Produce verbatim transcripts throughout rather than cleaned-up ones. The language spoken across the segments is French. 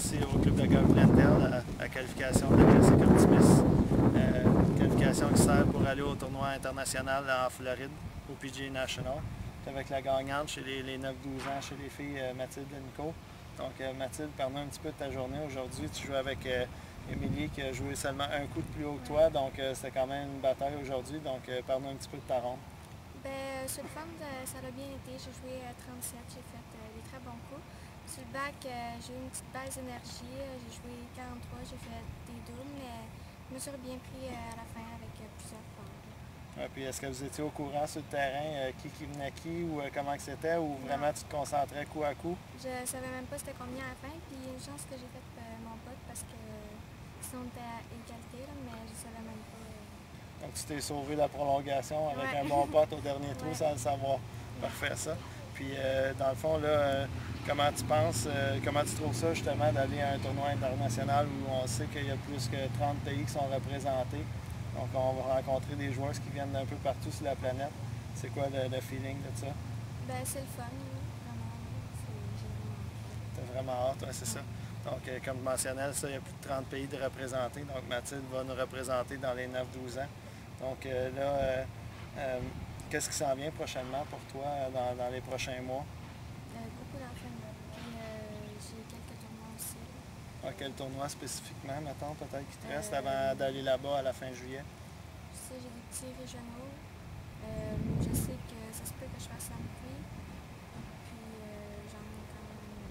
ici au club de golf Glendale, à la qualification de la classique optimiste. Euh, qualification qui sert pour aller au tournoi international en Floride, au P G A National. Avec la gagnante chez les, les neuf douze ans, chez les filles, euh, Mathilde et Nico. Donc euh, Mathilde, parle-nous un petit peu de ta journée aujourd'hui. Tu joues avec euh, Émilie qui a joué seulement un coup de plus haut que toi, donc euh, c'était quand même une bataille aujourd'hui. Donc euh, parle-nous un petit peu de ta ronde. Ben, sur le fond, euh, ça a bien été. J'ai joué à trente-sept, j'ai fait euh, des très bons coups. Sur le bac, euh, j'ai eu une petite baisse d'énergie. J'ai joué quarante-trois, j'ai fait des doubles, mais je me suis bien pris euh, à la fin avec euh, plusieurs points. Ouais, puis est-ce que vous étiez au courant sur le terrain, euh, qui qui venait qui ou euh, comment que c'était, ou vraiment Non. tu te concentrais coup à coup? Je savais même pas c'était combien à la fin, puis une chance que j'ai fait euh, mon pote parce que euh, sinon on était à égalité, là, mais je savais même pas. Euh... Donc tu t'es sauvé la prolongation avec ouais. un bon pote au dernier trou ouais. sans le savoir. Ouais. Parfait ça. Puis euh, dans le fond, là, euh, comment tu penses, euh, comment tu trouves ça justement d'aller à un tournoi international où on sait qu'il y a plus que trente pays qui sont représentés? Donc on va rencontrer des joueurs qui viennent d'un peu partout sur la planète. C'est quoi le, le feeling de ça? Ben c'est le fun, là. Vraiment. T'as vraiment hâte, ouais, c'est ça. Donc, euh, comme mentionnel, ça, il y a plus de trente pays de représentés. Donc, Mathilde va nous représenter dans les neuf douze ans. Donc, euh, là, euh, euh, qu'est-ce qui s'en vient prochainement pour toi euh, dans, dans les prochains mois? Euh, beaucoup d'entraînement. Puis, euh, j'ai quelques tournois aussi. À quel tournoi spécifiquement, mettons, peut-être qui te reste Euh, avant d'aller là-bas à la fin juillet? Je sais, j'ai des petits régionaux. Euh, je sais que ça se peut que je fasse un prix. Puis, euh, j'en ai quand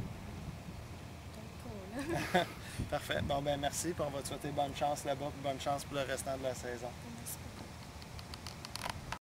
même quelques là. Parfait. Bon, ben merci. Puis on va te souhaiter bonne chance là-bas. Puis bonne chance pour le restant de la saison. Merci beaucoup.